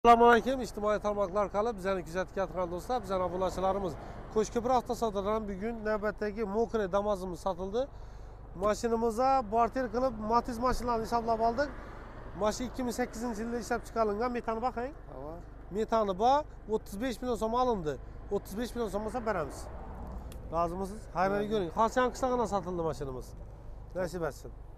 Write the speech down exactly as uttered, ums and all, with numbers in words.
Selamünaleyküm. İctimai tarmoqlar orqali bizani kuzatayotgan do'stlar, bizani obunachilarimiz. Qo'shko'pir avtosodadan bugun navbatdagi Mokre Damazimiz sotildi. Mashinamizga barter qilib Matiz mashinalarini hisoblab oldik. Mashina ikki ming sakkizinchi yilda ishlab chiqarilgan. Metani baqing. Metani bor, o'ttiz besh million so'm olindi. o'ttiz besh million so'm bo'lsa beramiz. Rozimisiz? Xayrli ko'ring. Xalqchang qishlog'idan sotildi mashinamiz. Nasib etsin.